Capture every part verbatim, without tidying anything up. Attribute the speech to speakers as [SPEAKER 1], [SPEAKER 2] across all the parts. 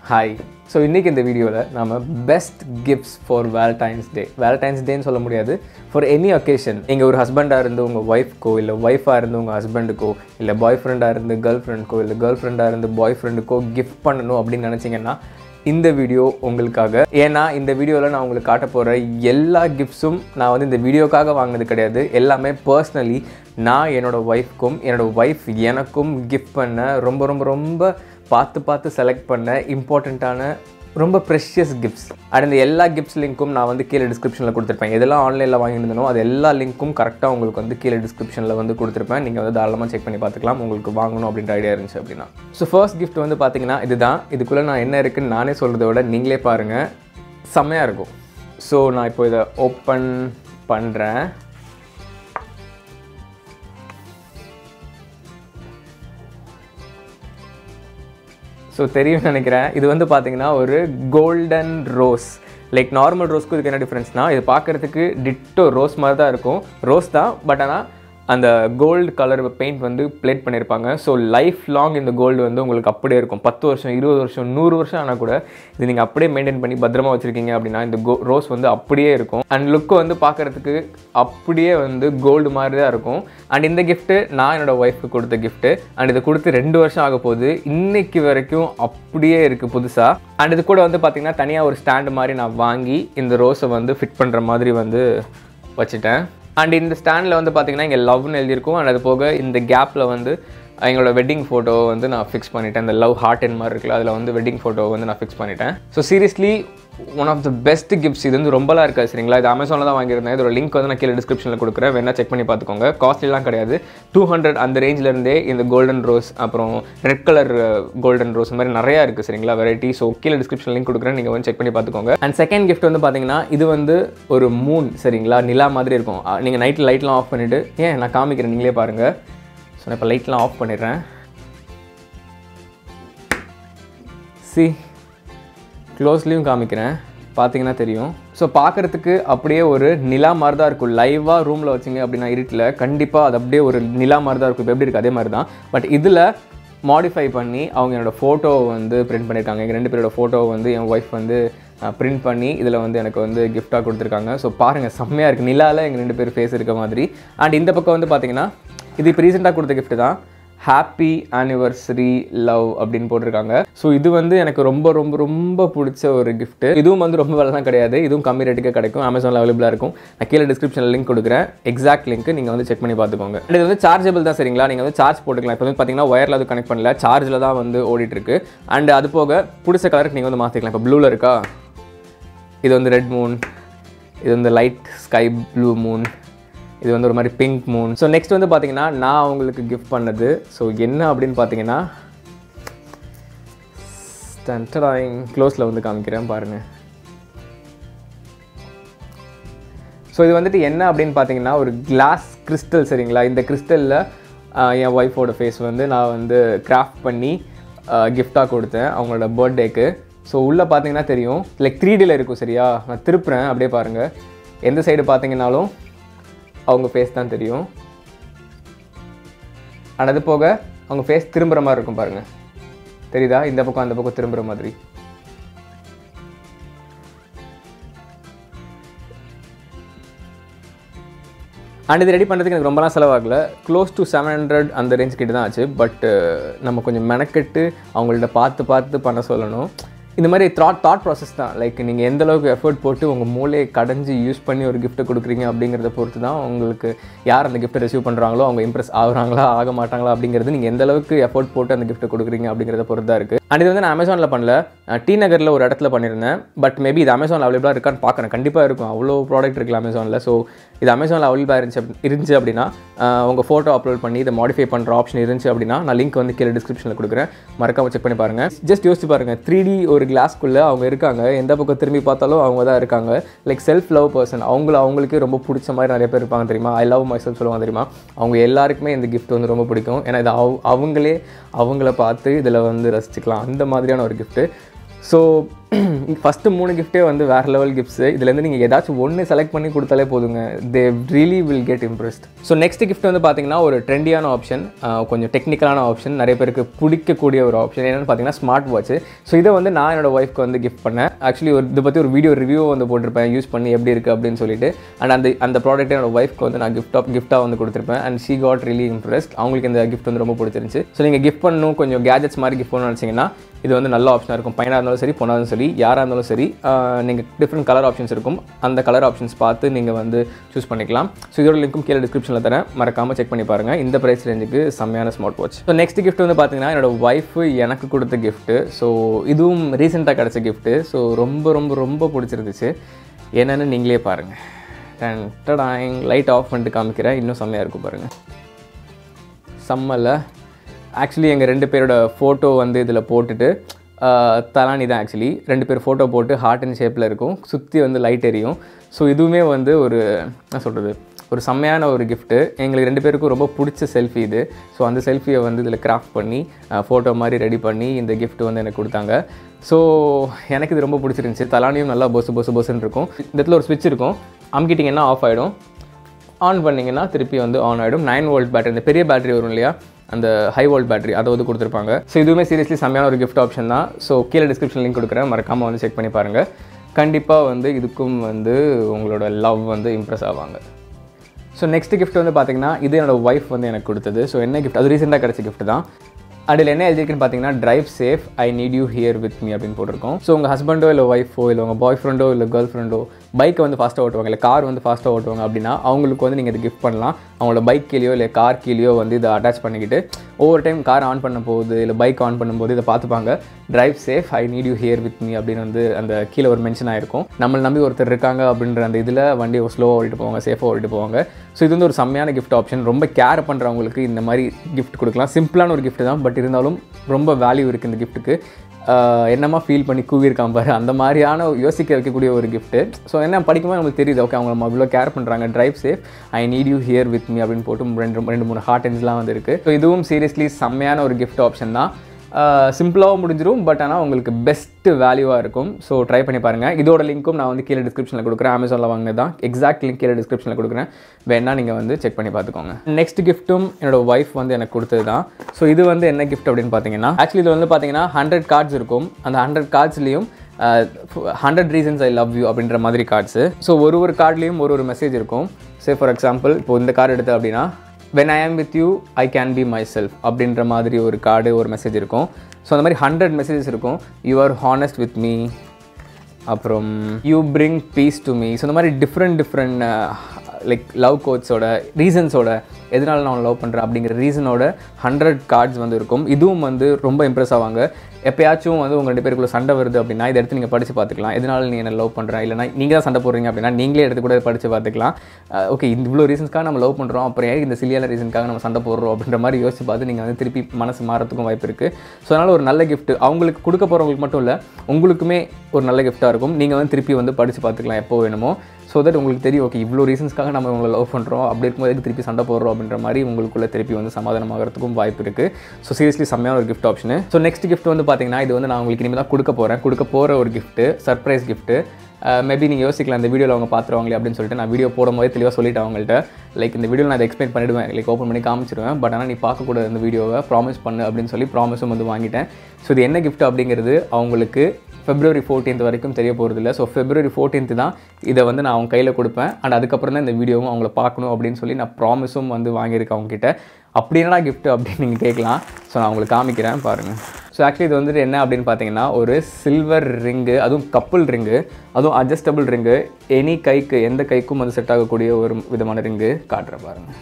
[SPEAKER 1] Hi. So இன்னைக்கு இந்த வீடியோல நாம best gifts for Valentine's Day. Valentine's Day ன்னு சொல்ல முடியாது. For any occasion. நீங்க ஒரு ஹஸ்பண்டா இருந்து உங்க வைஃப்க்கோ இல்ல வைஃபா இருந்து உங்க ஹஸ்பண்டுக்கோ இல்ல பாய் ஃப்ரெண்டா இருந்து கேர்ள் ஃப்ரெண்ட்க்கோ இல்ல கேர்ள் ஃப்ரெண்டா இருந்து பாய் ஃப்ரெண்டுக்கோ gift பண்ணனும் அப்படி நினைச்சீங்கன்னா இந்த வீடியோ உங்களுக்காக. ஏனா இந்த வீடியோல நான் உங்களுக்கு காட்ட போற எல்லா கிஃப்ட்ஸும் நான் வந்து இந்த வீடியோக்காக வாங்குனது கிடையாது. எல்லாமே पर्सनली நான் என்னோட வைஃப்க்கும் என்னோட வைஃப் எனக்கும் gift பண்ண ரொம்ப ரொம்ப ரொம்ப பார்த்து பார்த்து செலக்ட் பண்ண இம்பார்ட்டண்ட்டான ரொம்ப ப்ரெஷியஸ் கிஃப்ட்ஸ். அண்ட் இந்த எல்லா கிஃப்ட்ஸ் லிங்க்கும் நான் வந்து கீழே டிஸ்கிரிப்ஷனில் கொடுத்துருப்பேன். எதெல்லாம் ஆன்லைனில் வாங்கியிருந்தனோ அது எல்லா லிங்க்கும் கரெக்டாக உங்களுக்கு வந்து கீழே டிஸ்கிரிப்ஷனில் வந்து கொடுத்துருப்பேன். நீங்கள் வந்து தாராளமாக செக் பண்ணி பார்த்துக்கலாம் உங்களுக்கு வாங்கணும் அப்படின்ற ஐடியா இருந்துச்சு அப்படின்னா. ஸோ ஃபர்ஸ்ட் கிஃப்ட் வந்து பார்த்தீங்கன்னா இதுதான். இதுக்குள்ளே நான் என்ன இருக்குன்னு நானே சொல்கிறத விட நீங்களே பாருங்கள், செம்மையாக இருக்கும். ஸோ நான் இப்போ இதை ஓப்பன் பண்ணுறேன். ஸோ தெரியும்னு நினைக்கிறேன். இது வந்து பார்த்தீங்கன்னா ஒரு கோல்டன் ரோஸ். லைக் நார்மல் ரோஸ்க்கு இதுக்கு என்ன டிஃப்ரென்ஸ்னால் இது பார்க்குறதுக்கு டிட்டோ ரோஸ் மாதிரி தான் இருக்கும். ரோஸ் தான், பட் ஆனால் அந்த கோல்டு கலர் பெயிண்ட் வந்து பிளேட் பண்ணியிருப்பாங்க. ஸோ லைஃப் லாங் இந்த கோல்டு வந்து உங்களுக்கு அப்படியே இருக்கும். பத்து வருஷம் இருபது வருஷம் நூறு வருஷம் ஆனால் கூட இது நீங்கள் அப்படியே மெயின்டைன் பண்ணி பத்திரமா வச்சுருக்கீங்க அப்படின்னா இந்த கோ ரோஸ் வந்து அப்படியே இருக்கும். அண்ட் லுக்கு வந்து பார்க்குறதுக்கு அப்படியே வந்து கோல்டு மாதிரி தான் இருக்கும். அண்ட் இந்த கிஃப்ட்டு நான் என்னோடய ஒய்ஃப்க்கு கொடுத்த கிஃப்ட்டு. அண்ட் இது கொடுத்து ரெண்டு வருஷம் ஆக போகுது. இன்னைக்கு வரைக்கும் அப்படியே இருக்குது புதுசாக. அண்ட் இது கூட வந்து பார்த்திங்கன்னா தனியாக ஒரு ஸ்டாண்டு மாதிரி நான் வாங்கி இந்த ரோஸை வந்து ஃபிட் பண்ணுற மாதிரி வந்து வச்சுட்டேன். அண்ட் இந்த ஸ்டாண்டில் வந்து பார்த்திங்கன்னா இங்கே லவ்னு எழுதியிருக்கும். அண்ட் அது போக இந்த கேப்பில் வந்து எங்களோட வெட்டிங் ஃபோட்டோ வந்து நான் ஃபிக்ஸ் பண்ணிட்டேன். இந்த லவ் ஹார்ட் என் மாதிரி இருக்குல்ல, அதில் வந்து வெட்டிங் ஃபோட்டோ வந்து நான் ஃபிக்ஸ் பண்ணிட்டேன். So seriously one of the best gifts. இது வந்து ரொம்பலாம் இருக்காது சரிங்களா. இது அமேசானில் தான் வாங்கியிருந்தேன். இதோட லிங்க் வந்து நான் கீழே டிஸ்கிரிப்ஷனில் கொடுக்குறேன், வேணா செக் பண்ணி பார்த்துக்கோங்க. காஸ்ட்லிலாம் கிடையாது. டூ ஹண்ட்ரட் அந்த ரேஞ்சிலேருந்தே இந்த கோல்டன் ரோஸ் அப்புறம் ரெட் கலர் கோல்டன் ரோஸ் மாதிரி நிறையா இருக்குது சரிங்களா வெரைட்டி. ஸோ கீழே டிஸ்கிரிப்ஷன் லிங்க் கொடுக்குறேன், நீங்கள் வந்து செக் பண்ணி பார்த்துக்கோங்க. அண்ட் செகண்ட் கிஃப்ட் வந்து பார்த்தீங்கன்னா இது வந்து ஒரு மூன் சரிங்களா, நிலா மாதிரி இருக்கும். நீங்கள் நைட்டில் லைட்லாம் ஆஃப் பண்ணிவிட்டு ஏன் நான் காமிக்கிறேன் நீங்களே பாருங்கள். ஸோ நான் இப்போ லைட்லாம் ஆஃப் பண்ணிடுறேன். சி க்ளோஸ்லேயும் காமிக்கிறேன், பார்த்தீங்கன்னா தெரியும். ஸோ பார்க்குறதுக்கு அப்படியே ஒரு நிலா மாதிரி தான் இருக்கும். லைவாக ரூமில் வச்சிங்க அப்படின்னா இருட்டில் கண்டிப்பாக அது அப்படியே ஒரு நிலா மாதிரி தான் இருக்கும். இப்போ எப்படி இருக்குது அதே மாதிரி தான். பட் இதில் மாடிஃபை பண்ணி அவங்க என்னோடய ஃபோட்டோவை வந்து பிரிண்ட் பண்ணியிருக்காங்க. எங்கள் ரெண்டு பேரோட ஃபோட்டோவை வந்து என் ஒய்ஃப் வந்து பிரிண்ட் பண்ணி இதில் வந்து எனக்கு வந்து கிஃப்டாக கொடுத்துருக்காங்க. ஸோ பாருங்கள் செம்மையாக இருக்குது. நிலாவில் எங்கள் ரெண்டு பேர் ஃபேஸ் இருக்க மாதிரி. அண்ட் இந்த பக்கம் வந்து பார்த்தீங்கன்னா இது இப்போ ரீசெண்டாக கொடுத்த கிஃப்ட்டு தான். ஹாப்பி ஆனிவர்சரி லவ் அப்படின்னு போட்டிருக்காங்க. ஸோ இது வந்து எனக்கு ரொம்ப ரொம்ப ரொம்ப பிடிச்ச ஒரு கிஃப்ட்டு. இதுவும் வந்து ரொம்ப விலைலாம் கிடையாது. இதுவும் கம்மி ரேட்டுக்கே கிடைக்கும். அமேசானில் அவைலபிளாக இருக்கும். நான் கீழே டிஸ்கிரிப்ஷனில் லிங்க் கொடுக்குறேன், எக்ஸாக்ட் லிங்க் நீங்கள் வந்து செக் பண்ணி பார்த்துக்கோங்க. இது வந்து சார்ஜபிள் தான் சரிங்களா. நீங்கள் வந்து சார்ஜ் போட்டுக்கலாம். இப்போ வந்து பார்த்தீங்கன்னா ஒயரில் அது கனெக்ட் பண்ணல, சார்ஜில் தான் வந்து ஓடிட்டுருக்கு. அண்ட் அது போக பிடிச்ச கலருக்கு நீங்கள் வந்து மாற்றிக்கலாம். இப்போ ப்ளூவில் இருக்கா, இது வந்து ரெட் மூன், இது வந்து லைட் ஸ்கை ப்ளூ மூன், இது வந்து ஒரு மாதிரி பிங்க் மூன். ஸோ நெக்ஸ்ட் வந்து பார்த்தீங்கன்னா நான் அவங்களுக்கு கிஃப்ட் பண்ணது. ஸோ என்ன அப்படின்னு பார்த்தீங்கன்னா க்ளோஸில் வந்து காமிக்கிறேன் பாருங்கள். ஸோ இது வந்துட்டு என்ன அப்படின்னு பார்த்தீங்கன்னா ஒரு கிளாஸ் கிறிஸ்டல் சரிங்களா. இந்த கிறிஸ்டலில் என் ஒய்ஃபோட ஃபேஸ் வந்து நான் வந்து கிராஃப்ட் பண்ணி கிஃப்டாக கொடுத்தேன் அவங்களோட பர்த்டேக்கு. ஸோ உள்ளே பார்த்தீங்கன்னா தெரியும், லைக் த்ரீ டியில் இருக்கும் சரியா. நான் திருப்புறேன் அப்படியே பாருங்கள். எந்த சைடு பார்த்தீங்கன்னாலும் அவங்க ஃபேஸ் தான் தெரியும். அண்ட் அது போக அவங்க ஃபேஸ் திரும்புகிற மாதிரி இருக்கும் பாருங்கள், தெரியுதா? இந்த பக்கம் அந்த பக்கம் திரும்புகிற மாதிரி. அண்ட் இது ரெடி பண்ணுறதுக்கு எனக்கு ரொம்பலாம் செலவாகலை. க்ளோஸ் டு செவன் ஹண்ட்ரட் அந்த ரேஞ்ச் கிட்ட தான் ஆச்சு. பட் நம்ம கொஞ்சம் மெனக்கெட்டு அவங்கள்ட்ட பார்த்து பார்த்து பண்ண சொல்லணும். இந்த மாதிரி தாட் தாட் ப்ராசஸ் தான். லைக் நீங்கள் எந்த அளவுக்கு எஃபர்ட் போட்டு உங்கள் மூளையை கடைஞ்சி யூஸ் பண்ணி ஒரு கிஃப்ட்டை கொடுக்குறீங்க அப்படிங்கிறத பொறுத்து தான் உங்களுக்கு யார் அந்த கிஃப்ட்டை ரிசீவ் பண்ணுறாங்களோ அவங்க இம்ப்ரெஸ் ஆகுறாங்களா ஆக மாட்டாங்களா அப்படிங்கிறது நீங்கள் எந்த அளவுக்கு எஃபர்ட் போட்டு அந்த கிஃப்ட்டை கொடுக்குறீங்க அப்படிங்கிறத பொறுத்து தான் இருக்குது. அண்ட் இது வந்து நான் அமேசானில் பண்ணல, டி நகரில் ஒரு இடத்துல பண்ணியிருந்தேன். பட் மேபி இது அமேசானில் அவைலபிளாக இருக்கான்னு பார்க்குறேன். கண்டிப்பாக இருக்கும், அவ்வளோ ப்ராடக்ட் இருக்குல்ல அமேசானில். ஸோ இது அமேசானில் அவைலபிளாக இருந்துச்சு இருந்துச்சு அப்படின்னா உங்கள் ஃபோட்டோ அப்லோட் பண்ணி இதை மாடிஃபை பண்ணுற ஆப்ஷன் இருந்துச்சு அப்படின்னா நான் லிங்க் வந்து கீழே டிஸ்கிரிப்ஷனில் கொடுக்குறேன், மறக்காம செக் பண்ணி பாருங்கள். ஜஸ்ட் யோசிச்சு பாருங்கள், த்ரீ டி ஒரு கிளாஸ்க்குள்ளே அவங்க இருக்காங்க, எந்த பக்கம் திரும்பி பார்த்தாலும் அவங்க தான் இருக்காங்க. Like self love person. அவங்கள அவங்களுக்கே ரொம்ப பிடிச்ச மாதிரி நிறைய பேர் இருப்பாங்க தெரியுமா. ஐ லவ் மை செல்ஃப் சொல்லுவாங்க தெரியுமா. அவங்க எல்லாருக்குமே இந்த கிஃப்ட் வந்து ரொம்ப பிடிக்கும். ஏன்னா இது அவ அவங்களே அவங்கள பார்த்து இதில் வந்து ரசிச்சுக்கலாம், அந்த மாதிரியான ஒரு கிஃப்ட்டு. ஸோ ஃபஸ்ட்டு மூணு கிஃப்ட்டே வந்து வேறு லெவல் கிஃப்ட்ஸு. இதுலேருந்து நீங்கள் ஏதாச்சும் ஒன்று செலக்ட் பண்ணி கொடுத்தாலே போதுங்க, they really will get impressed. So next gift வந்து பார்த்தீங்கன்னா ஒரு ட்ரெண்டியான ஆப்ஷன், கொஞ்சம் டெக்னிக்கலான ஆப்ஷன், நிறைய பேருக்கு பிடிக்கக்கூடிய ஒரு ஆப்ஷன். என்னென்னு பார்த்தீங்கன்னா ஸ்மார்ட் வாட்ச். ஸோ இதை வந்து நான் என்னோட ஒய்ஃப்க்கு வந்து கிஃப்ட் பண்ணேன். ஆக்சுவலி ஒரு இதை பற்றி ஒரு வீடியோ ரிவ்யூ வந்து போட்டிருப்பேன், யூஸ் பண்ணி எப்படி இருக்குது அப்படின்னு சொல்லிட்டு. அண்ட் அந்த அந்த ப்ராடக்ட்டை என்னோட ஒய்ஃப்க்கு வந்து நான் கிஃப்ட் ஆஃப் கிஃப்ட்டாக வந்து கொடுத்துருப்பேன். And she got really impressed. அவங்களுக்கு இந்த கிஃப்ட் வந்து ரொம்ப பிடிச்சிருந்துச்சு. ஸோ நீங்கள் கிஃப்ட் பண்ணணும், கொஞ்சம் கேஜெட்ஸ் மாதிரி கிஃப்ட் பண்ணணும்னு நினச்சிங்கன்னா இது வந்து நல்ல ஆப்ஷனாக இருக்கும். பையனாக இருந்தாலும் சரி, பொண்ணாக இருந்தாலும் சரி, யாராக இருந்தாலும் சரி, நீங்கள் டிஃப்ரெண்ட் கலர் ஆப்ஷன்ஸ் இருக்கும். அந்த கலர் ஆப்ஷன்ஸ் பார்த்து நீங்கள் வந்து சூஸ் பண்ணிக்கலாம். ஸோ இதோட லிங்க்கும் கீழே டிஸ்கிரிப்ஷனில் தரேன், மறக்காமல் செக் பண்ணி பாருங்கள். இந்த ப்ரைஸ் ரேஞ்சுக்கு செம்மையான smart watch. So next gift வந்து பார்த்தீங்கன்னா என்னோட ஒய்ஃபு எனக்கு கொடுத்த கிஃப்ட்டு. ஸோ இதுவும் ரீசெண்டாக கிடச்ச கிஃப்ட்டு. ஸோ ரொம்ப ரொம்ப ரொம்ப பிடிச்சிருந்துச்சு. என்னென்னு நீங்களே பாருங்கள். அண்ட் டடாயிங் லைட் ஆஃப் பண்ணிட்டு காமிக்கிறேன், இன்னும் செம்மையாக இருக்கும் பாருங்கள். செம்மல ஆக்சுவலி எங்கள் ரெண்டு பேரோட ஃபோட்டோ வந்து இதில் போட்டுட்டு, தலானி தான் ஆக்சுவலி, ரெண்டு பேர் ஃபோட்டோ போட்டு ஹார்ட் அண்ட் ஷேப்பில் இருக்கும், சுற்றி வந்து லைட் எரியும். ஸோ இதுவுமே வந்து ஒரு என்ன சொல்கிறது, ஒரு செம்மையான ஒரு கிஃப்ட்டு. எங்களுக்கு ரெண்டு பேருக்கும் ரொம்ப பிடிச்ச செல்ஃபி இது. ஸோ அந்த செல்ஃபியை வந்து இதில் கிராஃப்ட் பண்ணி ஃபோட்டோ மாதிரி ரெடி பண்ணி இந்த கிஃப்ட் வந்து எனக்கு கொடுத்தாங்க. ஸோ எனக்கு இது ரொம்ப பிடிச்சிருந்துச்சி. தலானியும் நல்லா பொசு பொசு பொசுன்னு இருக்கும். இந்த இடத்துல ஒரு ஸ்விட்ச் இருக்கும், அமுக்கிட்டிங்கன்னா ஆஃப் ஆகிடும், ஆன் பண்ணிங்கன்னா திருப்பி வந்து ஆன் ஆகிடும். நைன் வோல்ட் பேட்டரி, இந்த பெரிய பேட்டரி வரும் இல்லையா, அந்த ஹை வோல்ட் பேட்டரி, அதை வந்து கொடுத்துருப்பாங்க. ஸோ இதுவுமே சீரியஸ்லி செம்மையான ஒரு கிஃப்ட் ஆப்ஷன் தான். ஸோ கீழே டிஸ்கிரிப்ஷன் லிங்க் கொடுக்குறேன், மறக்காமல் வந்து செக் பண்ணி பாருங்கள். கண்டிப்பாக வந்து இதுக்கும் வந்து உங்களோட லவ் வந்து இம்ப்ரெஸ் ஆவாங்க. ஸோ நெக்ஸ்ட் கிஃப்ட் வந்து பார்த்தீங்கன்னா இது என்னோடய ஒய்ஃப் வந்து எனக்கு கொடுத்தது. ஸோ என்ன கிஃப்ட், அது ரீசெண்டாக கிடச்ச கிஃப்ட் தான். அதில் என்ன எழுதிருக்குன்னு பார்த்தீங்கன்னா drive safe, I need you here with me அப்படின்னு போட்டிருக்கோம். ஸோ உங்கள் ஹஸ்பண்டோ இல்லை ஒய்ஃபோ இல்லை உங்கள் பாய் ஃப்ரெண்டோ இல்லை கேர்ள் ஃப்ரெண்டோ பைக்கை வந்து ஃபாஸ்ட்டாக ஓட்டுவாங்க, இல்லை கார் வந்து ஃபாஸ்ட்டாக ஓட்டுவாங்க அப்படின்னா அவங்களுக்கு வந்து நீங்கள் இது கிஃப்ட் பண்ணலாம். அவங்களோட பைக் கீழேயோ இல்லை கார் கீழேயோ வந்து இதை அட்டாச் பண்ணிக்கிட்டு ஒவ்வொரு டைம் கார் ஆன் பண்ணும் போது இல்லை பைக் ஆன் பண்ணும்போது இதை பார்த்துப்பாங்க. Drive safe, I need you here with me அப்படின்னு வந்து அந்த கீழே ஒரு மென்ஷன் ஆகிருக்கும். நம்மளை நம்பி ஒருத்தர் இருக்காங்க அப்படின்ற அந்த இதில் வண்டியை ஸ்லோவாக ஓடிட்டு போவாங்க, சேஃபாக ஓடிட்டு போவாங்க. ஸோ இது வந்து ஒரு செம்மையான கிஃப்ட் ஆப்ஷன். ரொம்ப கேர் பண்ணுறவங்களுக்கு இந்த மாதிரி கிஃப்ட் கொடுக்கலாம். சிம்பிளான ஒரு கிஃப்ட் தான், பட் இருந்தாலும் ரொம்ப வேல்யூ இருக்குது இந்த கிஃப்ட்டுக்கு. என்னமா ஃபீல் பண்ணி கூவியிருக்கான் பாரு, அந்த மாதிரியான யோசிக்க வைக்கக்கூடிய ஒரு கிஃப்ட்டு. ஸோ என்ன படிக்கும்போது நமக்கு தெரியுது, ஓகே அவங்க நம்ம இவ்வளோ கேர் பண்ணுறாங்க. Drive safe, I need you here with me அப்படின்னு போட்டு ரெண்டு ரெண்டு மூணு ஹார்ட் எண்ட்ஸ்லாம் வந்து இருக்குது. ஸோ இதுவும் சீரியஸ்லி செம்மையான ஒரு கிஃப்ட் ஆப்ஷன் தான். சிம்பிளாகவும் முடிஞ்சிடும், பட் ஆனால் உங்களுக்கு பெஸ்ட்டு வேல்யூவாக இருக்கும். ஸோ ட்ரை பண்ணி பாருங்கள். இதோட லிங்க்கும் நான் வந்து கீழே டிஸ்கிரிப்ஷனில் கொடுக்குறேன். அமேசானில் வாங்கினது தான், எக்ஸாக்ட் லிங்க் கீழே டிஸ்கிரிப்ஷனில் கொடுக்குறேன், வேணா நீங்கள் வந்து செக் பண்ணி பார்த்துக்கோங்க. நெக்ஸ்ட் கிஃப்ட்டும் என்னோட ஒய்ஃப் வந்து எனக்கு கொடுத்தது தான். ஸோ இது வந்து என்ன கிஃப்ட் அப்படின்னு பார்த்தீங்கன்னா, ஆக்சுவலி இது வந்து பார்த்தீங்கன்னா ஹண்ட்ரட் கார்ட்ஸ் இருக்கும். அந்த ஹண்ட்ரட் கார்ட்ஸ்லேயும் hundred reasons I love you அப்படின்ற மாதிரி கார்ட்ஸு. ஸோ ஒரு ஒரு கார்ட்லேயும் ஒரு ஒரு மெசேஜ் இருக்கும். சே ஃபார் எக்ஸாம்பிள், இப்போ இந்த கார்டு எடுத்து அப்படின்னா, when I am with you I can be myself அப்படின்ற மாதிரி ஒரு கார்டு, ஒரு மெசேஜ் இருக்கும். ஸோ அந்த மாதிரி ஹண்ட்ரட் மெசேஜஸ் இருக்கும். you are honest with me, அப்புறம் you bring peace to me. So இந்த மாதிரி டிஃப்ரெண்ட் டிஃப்ரெண்ட் லைக் லவ் கோட்ஸோட ரீசன்ஸோட, எதனால நான் லவ் பண்ணுறேன் அப்படிங்கிற ரீசனோட ஹண்ட்ரட் கார்ட்ஸ் வந்து இருக்கும். இதுவும் வந்து ரொம்ப இம்ப்ரெஸ் ஆவாங்க. எப்போயாச்சும் வந்து உங்கள் ரெண்டு பேருக்குள்ள சண்டை வருது அப்படின்னா இதை எடுத்து நீங்கள் படித்து பார்த்துக்கலாம். எதனால நீ என்ன லவ் பண்ணுறேன், இல்லைனா நீங்கள் தான் சண்டை போடுறீங்க அப்படின்னா நீங்களே எடுத்து கூட படித்து பார்த்துக்கலாம். ஓகே, இந்த இவ்வளோ ரீசன்ஸ்க்காக நம்ம லவ் பண்ணுறோம், அப்புறம் ஏன் இந்த சிலியான ரீசனுக்காக நம்ம சண்டை போடுறோம் அப்படின்ற மாதிரி யோசிச்சு பார்த்து நீங்கள் வந்து திருப்பி மனசு மாறத்துக்கும் வாய்ப்பு இருக்குது. ஸோ அதனால் ஒரு நல்ல கிஃப்ட் அவங்களுக்கு கொடுக்க போகிறவங்களுக்கு மட்டும் இல்லை, உங்களுக்குமே ஒரு நல்ல கிஃப்ட்டாக இருக்கும். நீங்கள் வந்து திருப்பி வந்து படித்து பார்த்துக்கலாம் எப்போ வேணுமோ. ஸோ தட் உங்களுக்கு தெரியும், ஓகே இவ்வளோ ரீசன்ஸ்க்காக நம்ம உங்களை லவ் பண்ணுறோம், அப்படி இருக்கும்போது திருப்பி சண்டை போடுறோம் அப்படின்ற மாதிரி உங்களுக்குள்ளே திருப்பி வந்து சமாதானமாகறதுக்கும் வாய்ப்பு இருக்குது. ஸோ சீரியஸ்லி செம்மையான ஒரு gift option. So next gift வந்து பார்த்தீங்கன்னா, இது வந்து நான் உங்களுக்கு இனிமேல் தான் கொடுக்க போகிறேன் கொடுக்க போகிற ஒரு கிஃப்ட்டு, சர்ப்ரைஸ் கிஃப்ட்டு. மேபி நீங்கள் யோசிக்கலாம் இந்த வீடியோவில் அவங்க பார்த்துருவாங்களே அப்படின்னு சொல்லிட்டு. நான் வீடியோ போடும்போது தெளிவாக சொல்லிவிட்டு அவங்கள்ட்ட, லைக் இந்த வீடியோவில் நான் அதை எக்ஸ்பிளைன் பண்ணிவிடுவேன், லைக் ஓப்பன் பண்ணி காமிச்சிடுவேன். பட் ஆனால் நீ பார்க்கக்கூடாது இந்த வீடியோவை, ப்ராமிஸ் பண்ணு அப்படின்னு சொல்லி ப்ராமிஸும் வந்து வாங்கிட்டேன். ஸோ இது என்ன கிஃப்ட் அப்படிங்கிறது அவங்களுக்கு ஃபெப்ரவரி ஃபோர்டீன்த் வரைக்கும் தெரிய போகிறது இல்லை. ஸோ ஃபெப்ரவரி ஃபோர்டீன்த் தான் இதை வந்து நான் அவங்க கையில் கொடுப்பேன். அண்ட் அதுக்கப்புறம் தான் இந்த வீடியோவும் அவங்கள பார்க்கணும் அப்படின்னு சொல்லி நான் ப்ராமிஸும் வந்து வாங்கியிருக்கேன் அவங்ககிட்ட. அப்படி என்னடா கிஃப்ட் அப்படின்னு நீங்கள் கேட்கலாம். ஸோ நான் உங்களுக்கு காமிக்கிறேன் பாருங்கள். ஸோ ஆக்சுவலி இது வந்துட்டு என்ன அப்படின்னு பார்த்தீங்கன்னா, ஒரு சில்வர் ரிங்கு, அதுவும் கப்புள் ரிங்கு, அதுவும் அட்ஜஸ்டபிள் ரிங்கு, எனி கைக்கு எந்த கைக்கும் வந்து செட் ஆகக்கூடிய ஒரு விதமான ரிங்கு காட்டுறேன் பாருங்கள்.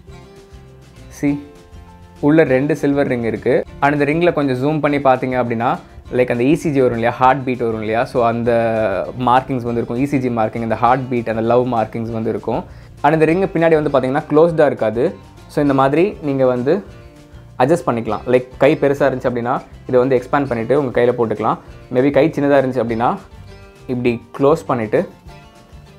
[SPEAKER 1] சி உள்ள ரெண்டு சில்வர் ரிங் இருக்குது. அண்ட் இந்த ரிங்கில் கொஞ்சம் ஜூம் பண்ணி பார்த்தீங்க அப்படின்னா, லைக் அந்த இசிஜி வரும் இல்லையா, ஹார்ட் பீட் வரும் இல்லையா, ஸோ அந்த மார்க்கிங்ஸ் வந்து இருக்கும். இசிஜி மார்க்கிங், அந்த ஹார்ட் பீட், அந்த லவ் மார்க்கிங்ஸ் வந்து இருக்கும். அண்ட் இந்த ரிங்கு பின்னாடி வந்து பார்த்தீங்கன்னா க்ளோஸ்டாக இருக்காது. ஸோ இந்த மாதிரி நீங்கள் வந்து அட்ஜஸ்ட் பண்ணிக்கலாம். லைக் கை பெருசாக இருந்துச்சு அப்படின்னா இதை வந்து எக்ஸ்பேண்ட் பண்ணிவிட்டு உங்கள் கையில் போட்டுக்கலாம். மேபி கை சின்னதாக இருந்துச்சு அப்படின்னா இப்படி க்ளோஸ் பண்ணிவிட்டு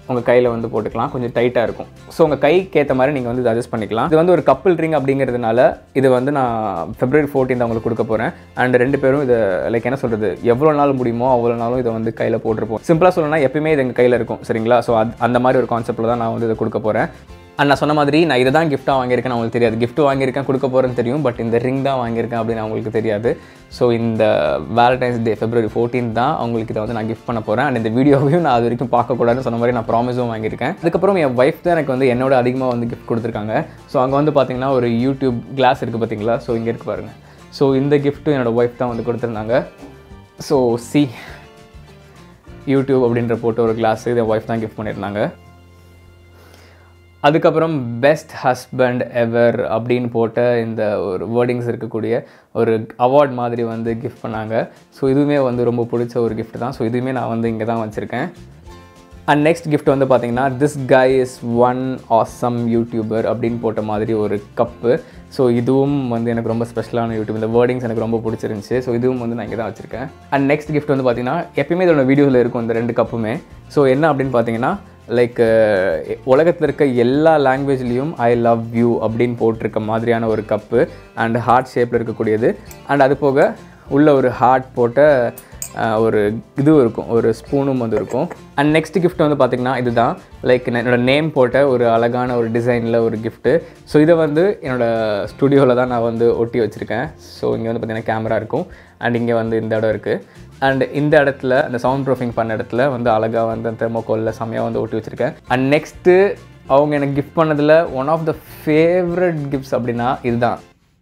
[SPEAKER 1] உங்கள் கையில் வந்து போட்டுக்கலாம். கொஞ்சம் டைட்டாக இருக்கும். ஸோ உங்கள் கைக்கு ஏற்ற மாதிரி நீங்கள் வந்து இதை அட்ஜஸ்ட் பண்ணிக்கலாம். இது வந்து ஒரு கப்பிள் ரிங் அப்படிங்கிறதுனால இது வந்து நான் ஃபெப்ரவரி ஃபோர்டீன்த் அவங்களுக்கு கொடுக்க போகிறேன். அண்ட் ரெண்டு பேரும் இதை லைக் என்ன சொல்கிறது, எவ்வளோ நாள் முடியுமோ அவ்வளோ நாளும் இதை வந்து கையில் போட்டிருப்போம். சிம்பிளாக சொல்லணும்னா எப்பயுமே இது எங்கள் கையில் இருக்கும். சரிங்களா? ஸோ அது அந்த மாதிரி ஒரு கான்செப்ட்டில் தான் நான் வந்து இதை கொடுக்க போகிறேன். அண்ட் நான் சொன்ன மாதிரி நான் இதை தான் கிஃப்ட்டாக வாங்கியிருக்கேன் அவங்களுக்கு தெரியாது. கிஃப்ட் வாங்கியிருக்கேன் கொடுக்க போகிறேன்னு தெரியும், பட் இந்த ரிங் தான் வாங்கியிருக்கேன் அப்படின்னு அவங்களுக்கு தெரியாது. ஸோ இந்த வேலண்டைன்ஸ் டே ஃபெப்ரவரி ஃபோர்டீன் தான் அவங்களுக்கு இதை வந்து நான் கிஃப்ட் பண்ண போகிறேன். அண்ட் இந்த வீடியோவையும் நான் அது வரைக்கும் பார்க்கக்கூடாதுன்னு சொன்ன மாதிரி நான் ப்ராமிஸும் வாங்கியிருக்கேன். அதுக்கப்புறம் என் ஒய்ஃப் தான் எனக்கு வந்து என்னோட அதிகமாக வந்து கிஃப்ட் கொடுத்துருக்காங்க. ஸோ அங்கே வந்து பார்த்தீங்கன்னா ஒரு யூடியூப் கிளாஸ் இருக்குது பார்த்தீங்களா? ஸோ இங்கே இருக்குது பாருங்கள். ஸோ இந்த கிஃப்ட்டும் என்னோடய ஒய்ஃப் தான் வந்து கொடுத்துருந்தாங்க. ஸோ சி யூடியூப் அப்படின்ற போட்டு ஒரு கிளாஸு இதை ஒய்ஃப் தான் கிஃப்ட் பண்ணியிருந்தாங்க. அதுக்கப்புறம் பெஸ்ட் ஹஸ்பண்ட் எவர் அப்படின்னு போட்ட இந்த ஒரு வேர்டிங்ஸ் இருக்கக்கூடிய ஒரு அவார்ட் மாதிரி வந்து கிஃப்ட் பண்ணாங்க. ஸோ இதுவுமே வந்து ரொம்ப பிடிச்ச ஒரு கிஃப்ட் தான். ஸோ இதுவுமே நான் வந்து இங்கே தான் வச்சுருக்கேன். அண்ட் நெக்ஸ்ட் கிஃப்ட் வந்து பார்த்தீங்கன்னா this guy is one awesome YouTuber அப்படின்னு போட்ட மாதிரி ஒரு கப்பு. ஸோ இதுவும் வந்து எனக்கு ரொம்ப ஸ்பெஷலான யூடியூப். இந்த வேர்டிங்ஸ் எனக்கு ரொம்ப பிடிச்சிருந்துச்சி. ஸோ இதுவும் வந்து நான் இங்கே தான் வச்சுருக்கேன். அண்ட் நெக்ஸ்ட் கிஃப்ட் வந்து பார்த்தீங்கன்னா எப்பயுமே இதோட வீடியோவில் இருக்கும் இந்த ரெண்டு கப்புமே. ஸோ என்ன அப்படின்னு பார்த்தீங்கன்னா லைக் உலகத்தில் இருக்க எல்லா லாங்குவேஜ்லேயும் ஐ லவ் யூ அப்படின்னு போட்டிருக்க மாதிரியான ஒரு கப்பு அண்ட் ஹார்ட் ஷேப்பில் இருக்கக்கூடியது. அண்ட் அது போக உள்ள ஒரு ஹார்ட் போட்ட ஒரு இதுவும் இருக்கும், ஒரு ஸ்பூனும் வந்து இருக்கும். அண்ட் நெக்ஸ்ட் கிஃப்ட் வந்து பார்த்திங்கன்னா இதுதான் லைக் என்னோடய நேம் போட்ட ஒரு அழகான ஒரு டிசைனில் ஒரு கிஃப்ட்டு. ஸோ இதை வந்து என்னோடய ஸ்டுடியோவில் தான் நான் வந்து ஒட்டி வச்சுருக்கேன். ஸோ இங்கே வந்து பார்த்திங்கன்னா கேமரா இருக்கும் அண்ட் இங்கே வந்து இந்த இடம் இருக்குது. அண்ட் இந்த இடத்துல அந்த சவுண்ட் ப்ரூஃபிங் பண்ண இடத்துல வந்து அழகாக வந்து அந்த தெர்மோகோலில் செம்மையாக வந்து ஒட்டி வச்சுருக்கேன். அண்ட் நெக்ஸ்ட்டு அவங்க எனக்கு கிஃப்ட் பண்ணதில் one of the favourite gifts அப்படின்னா இதுதான்.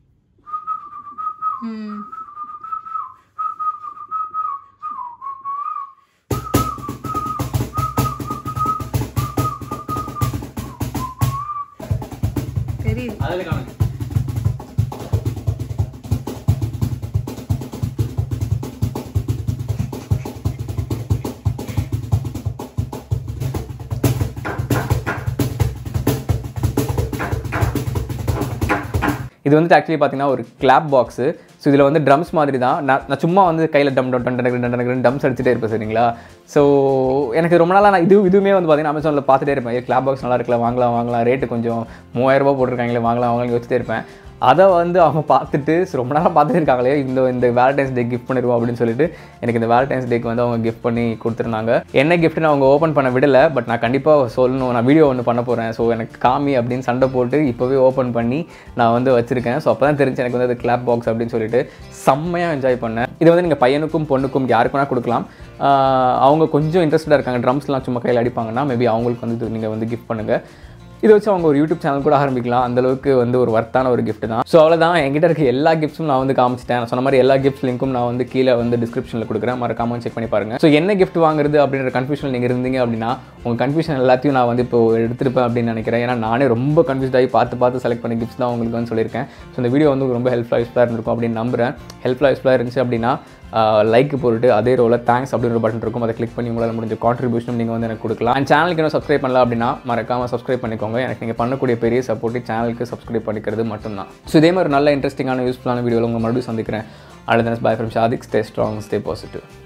[SPEAKER 1] இது வந்து ஆக்சுவலி பார்த்தீங்கன்னா ஒரு கிளாப் பாக்ஸு. ஸோ இதில் வந்து ட்ரம்ஸ் மாதிரி தான். நான் நான் சும்மா வந்து கையில் டம் டம் டன் டன் டம்ஸ் அடிச்சுட்டே இருப்பேன். சரிங்களா? ஸோ எனக்கு ரொம்ப நாளாக நான் இது இதுவுமே வந்து பார்த்தீங்கன்னா அமேசானில் பார்த்துட்டே இருப்பேன். கிளாப் பாக்ஸ் நல்லா இருக்கலாம், வாங்கலாம் வாங்கலாம் ரேட்டு கொஞ்சம் மூவாயிரரூபா போட்டிருக்காங்களே, வாங்கலாம் வாங்கலாம் யோசிச்சுட்டே இருப்பேன். அதை வந்து அவங்க பார்த்துட்டு ரொம்ப நாளாக பார்த்துட்டு இருக்காங்களே, இந்த இந்த வேலண்டைன்ஸ் டே கிஃப்ட் பண்ணிடுவோம் அப்படின்னு சொல்லிட்டு எனக்கு இந்த வேலண்டைன்ஸ் டேக்கு வந்து அவங்க கிஃப்ட் பண்ணி கொடுத்துருந்தாங்க. என்ன கிஃப்ட்னு அவங்க ஓப்பன் பண்ண விடலை, பட் நான் கண்டிப்பாக சொல்லணும், நான் வீடியோ ஒன்று பண்ண போகிறேன். ஸோ எனக்கு காமி அப்படின்னு சண்டை போட்டு இப்போவே ஓப்பன் பண்ணி நான் வந்து வச்சுருக்கேன். ஸோ அப்போ தான் தெரிஞ்சு எனக்கு வந்து அது கிளாப் பாக்ஸ் அப்படின்னு சொல்லிட்டு செம்மையாக என்ஜாய் பண்ணேன். இதை வந்து நீங்கள் பையனுக்கும் பொண்ணுக்கும் யாருக்குன்னா கொடுக்கலாம். அவங்க கொஞ்சம் இன்ட்ரெஸ்டாக இருக்காங்க, ட்ரம்ஸ்லாம் சும்மா கையில் அடிப்பாங்கன்னா மேபி அவங்களுக்கு வந்து நீங்கள் வந்து கிஃப்ட் பண்ணுங்கள். இதை வச்சு அவங்க ஒரு யூடியூப் சேனல் கூட ஆரம்பிக்கலாம். அந்தளவுக்கு வந்து ஒரு வர்த்தான ஒரு கிஃப்ட் தான். ஸோ அவ்வளோதான், என்கிட்ட இருக்க எல்லா கிஃப்ட்ஸும் நான் வந்து காமிச்சிட்டேன். நான் சொன்ன மாதிரி எல்லா கிஃப்ட்ஸ் லிங்க்கும் நான் வந்து கீழே வந்து டிஸ்கிரிப்ஷனில் கொடுக்குறேன், மறக்காம செக் பண்ணி பாருங்கள். ஸோ என்ன கிஃப்ட் வாங்குறது அப்படின்ற கன்ஃபியூஷன் நீங்கள் இருந்தீங்க அப்படின்னா உங்கள் கன்ஃபியூஷன் எல்லாத்தையும் நான் வந்து இப்போ எடுத்துருப்பேன் அப்படின்னு நினைக்கிறேன். ஏன்னா நானே ரொம்ப கன்ஃபியூஸ் ஆகி பார்த்து பார்த்து செலக்ட் பண்ணி கிஃப்ட்ஸ் தான் உங்களுக்கு வந்து சொல்லியிருக்கேன். ஸோ இந்த வீடியோ வந்து ரொம்ப ஹெல்ப்ஃபுல்லாக யூஸ்ஃபுல்லாக இருந்திருக்கும் அப்படின்னு நம்புகிறேன். ஹெல்ப்ஃபுல்லாக யூஸ்ஃபுல்லாக இருந்துச்சு அப்படின்னா லைக் போட்டுட்டு அதே ரோவில் தேங்க்ஸ் அப்படின்ற பட்டன் இருக்கும், அதை கிளிக் பண்ணி உங்களால் முடிஞ்ச கான்ட்ரிபியூஷன் நீங்கள் வந்து எனக்கு கொடுக்கலாம். அண்ட் சேனலுக்கு இன்னும் சப்ஸ்கிரைப் பண்ணல அப்படின்னா மறக்காமல் சப்ஸ்கிரைப் பண்ணிக்கோங்க. எனக்கு நீங்கள் பண்ணக்கூடிய பெரிய சப்போர்ட் சேனலுக்கு சப்ஸ்கிரைப் பண்ணிக்கிறது மட்டும்தான். ஸோ இதே மாதிரி நல்ல இன்ட்ரெஸ்டிங்கான யூஸ்ஃபுல்லான வீடியோவில் உங்களை மறுபடியும் சந்திக்கிறேன். அவ்வளோதான். Bye from Shadiq. Stay strong, stay positive.